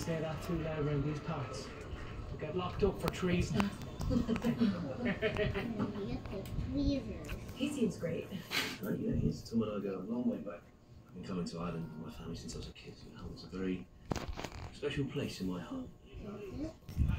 say that too loud around these parts. We'll get locked up for treason. He seems great. Oh, yeah, he's someone I go a long way back. I've been coming to Ireland with my family since I was a kid. You know, it's a very special place in my heart.